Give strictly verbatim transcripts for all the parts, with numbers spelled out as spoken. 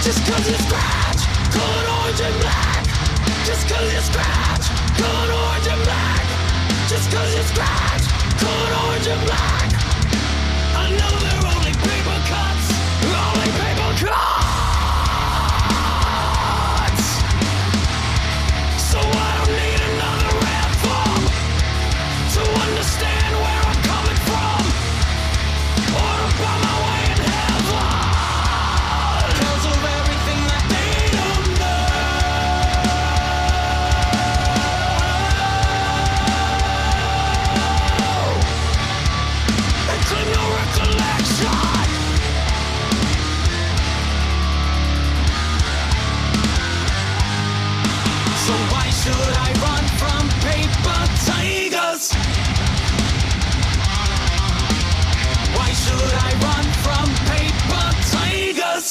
Just cause you scratch, color orange and black. Just cause you scratch, color orange and black. Just cause you scratch, color orange and black. I know they're only paper cuts, only paper cuts. So I don't need another anthem to understand where I'm coming from, or to buy my way in heaven. Cause of everything that they don't know. And claim your recollection. So why should I run from paper tigers? Why should I run from paper tigers?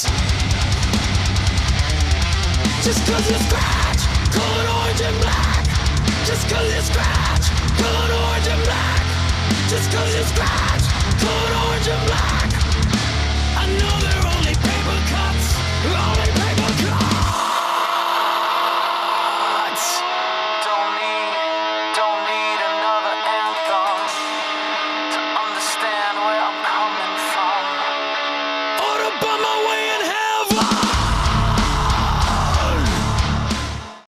Just cause you scratch, colored orange and black. Just cause you scratch, colored orange and black. Just cause you scratch, colored orange and black.